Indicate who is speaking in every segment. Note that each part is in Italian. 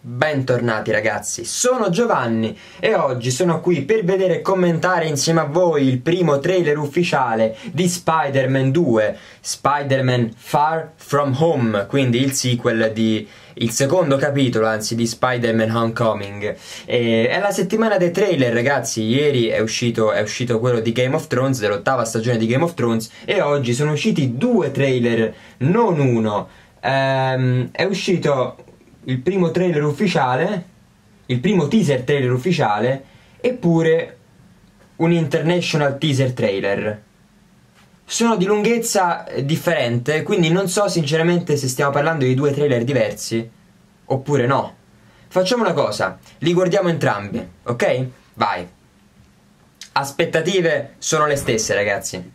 Speaker 1: Bentornati ragazzi, sono Giovanni e oggi sono qui per vedere e commentare insieme a voi il primo trailer ufficiale di Spider-Man 2, Spider-Man Far From Home, quindi il sequel il secondo capitolo, anzi, di Spider-Man Homecoming. È la settimana dei trailer, ragazzi. Ieri è uscito quello di Game of Thrones, dell'8ª stagione di Game of Thrones, e oggi sono usciti due trailer, non uno. È uscito il primo trailer ufficiale, il primo teaser trailer ufficiale, eppure un international teaser trailer. Sono di lunghezza differente, quindi non so sinceramente se stiamo parlando di due trailer diversi oppure no. Facciamo una cosa, li guardiamo entrambi, ok? Vai. Aspettative sono le stesse, ragazzi.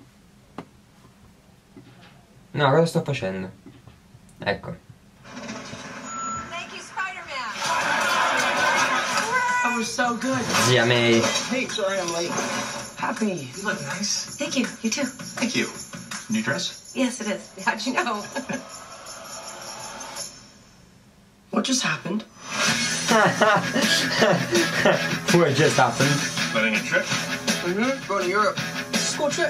Speaker 1: No, cosa sto facendo? Ecco.
Speaker 2: That was so good.
Speaker 1: Zia May.
Speaker 2: Hey, sorry I'm late. Happy.
Speaker 3: You look nice.
Speaker 4: Thank you. You too.
Speaker 3: Thank you. New dress?
Speaker 4: Yes, it is. How'd you know?
Speaker 2: What just happened?
Speaker 1: What just happened?
Speaker 3: Planning a trip?
Speaker 2: Mm-hmm. Going to Europe. School trip.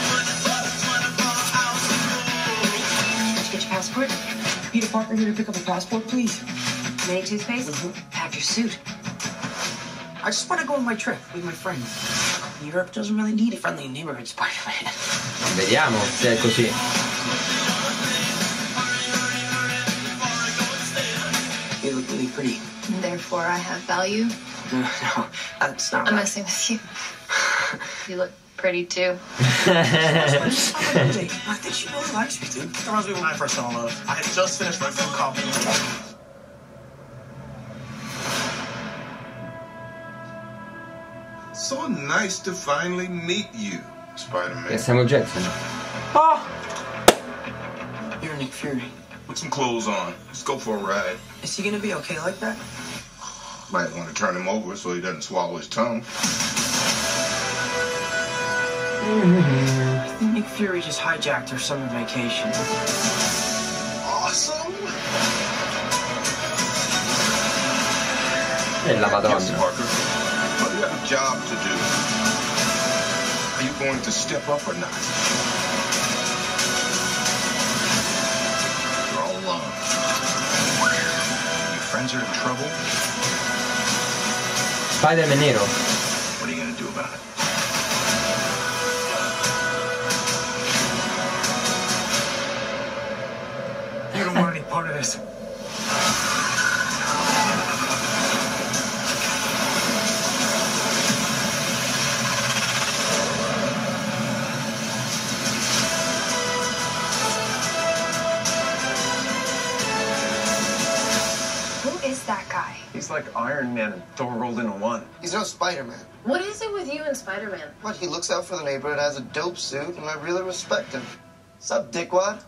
Speaker 4: Did you get your passport?
Speaker 2: Peter Parker here to pick up a passport, please.
Speaker 4: Mini toothpaste?
Speaker 2: Mm-hmm.
Speaker 4: Pack your suit.
Speaker 2: I just want to go on my trip with my friends. Europe doesn't really need a friendly neighborhood Spider-Man.
Speaker 1: Vediamo se è così.
Speaker 2: You look really pretty.
Speaker 5: Therefore, I have value.
Speaker 2: No, that's not
Speaker 5: I'm
Speaker 2: right.
Speaker 5: messing with you. You look pretty too.
Speaker 2: I think she really likes me, dude.
Speaker 3: That reminds me when I first fell in love. I had just finished my film copy.
Speaker 6: So nice to finally meet you, Spider-Man.
Speaker 1: E Samuel Jackson. Oh!
Speaker 2: You're Nick Fury.
Speaker 6: Put some clothes on. Let's go for a ride.
Speaker 2: Is he gonna be okay like that?
Speaker 6: Might want to turn him over so he doesn't swallow his tongue.
Speaker 2: I think Nick Fury just hijacked our summer vacation.
Speaker 6: Awesome!
Speaker 1: E la
Speaker 6: Yes,
Speaker 1: Madonna.
Speaker 6: Parker. But you have a job to do. Are you going to step up or not? You're all alone. Your friends are in trouble.
Speaker 1: Spider-Man nero.
Speaker 6: What are you going to do about it?
Speaker 3: You don't want any part of this.
Speaker 5: Who is that guy?
Speaker 3: He's like Iron Man and Thor rolled into one.
Speaker 7: He's no Spider-Man.
Speaker 5: What is it with you and Spider-Man?
Speaker 7: What, he looks out for the neighborhood, has a dope suit, and I really respect him. Sup, dickwad?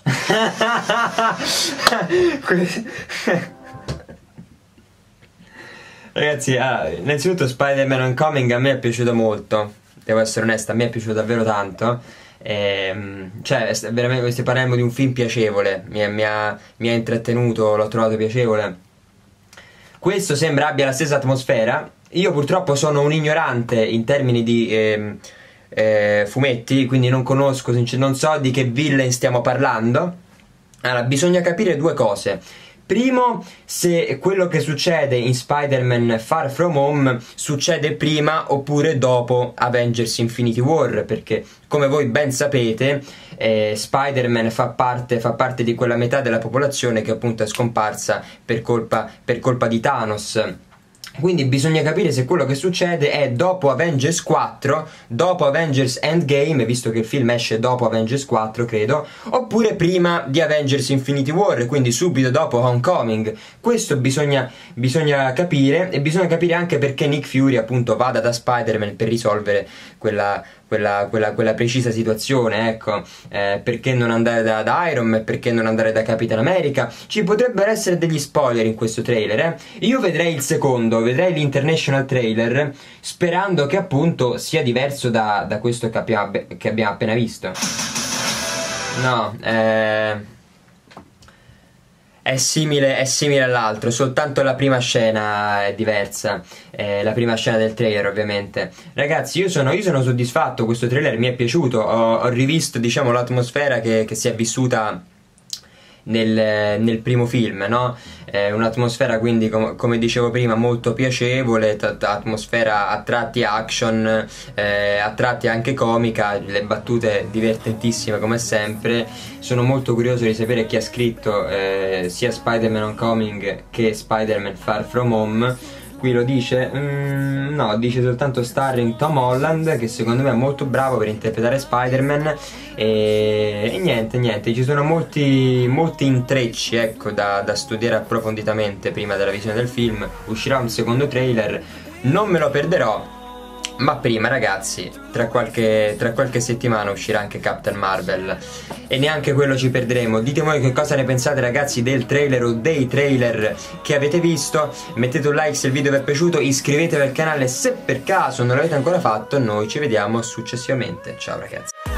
Speaker 1: Ragazzi, innanzitutto Spider-Man Homecoming a me è piaciuto molto. Devo essere onesto, a me è piaciuto davvero tanto. Cioè, veramente parliamo di un film piacevole. Mi ha intrattenuto, l'ho trovato piacevole. Questo sembra abbia la stessa atmosfera. Io purtroppo sono un ignorante in termini di fumetti, quindi non conosco, non so di che villain stiamo parlando. Allora, bisogna capire due cose. Primo, se quello che succede in Spider-Man Far From Home succede prima oppure dopo Avengers Infinity War, perché come voi ben sapete Spider-Man fa parte di quella metà della popolazione che appunto è scomparsa per colpa di Thanos. Quindi bisogna capire se quello che succede è dopo Avengers 4, dopo Avengers Endgame, visto che il film esce dopo Avengers 4 credo, oppure prima di Avengers Infinity War, quindi subito dopo Homecoming. Questo bisogna capire, e bisogna capire anche perché Nick Fury appunto vada da Spider-Man per risolvere quella precisa situazione, ecco. Perché non andare da Iron Man, perché non andare da Capitan America. Ci potrebbero essere degli spoiler in questo trailer, Io vedrei il secondo, vedrei l'international trailer, sperando che appunto sia diverso da questo che abbiamo appena visto. No, è simile all'altro, soltanto la prima scena è diversa, la prima scena del trailer ovviamente. Ragazzi, io sono soddisfatto, questo trailer mi è piaciuto, ho rivisto, diciamo, l'atmosfera che si è vissuta nel primo film, no? Un'atmosfera quindi come dicevo prima molto piacevole, atmosfera a tratti action, a tratti anche comica, le battute divertentissime come sempre. Sono molto curioso di sapere chi ha scritto sia Spider-Man Homecoming che Spider-Man Far From Home. Qui lo dice? No, dice soltanto starring Tom Holland, che secondo me è molto bravo per interpretare Spider-Man. E niente, ci sono molti intrecci, ecco, da studiare approfonditamente prima della visione del film. Uscirà un secondo trailer, non me lo perderò. Ma prima, ragazzi, tra qualche settimana uscirà anche Captain Marvel, e neanche quello ci perderemo. Dite voi che cosa ne pensate, ragazzi, del trailer o dei trailer che avete visto. Mettete un like se il video vi è piaciuto, iscrivetevi al canale se per caso non l'avete ancora fatto. Noi ci vediamo successivamente. Ciao ragazzi.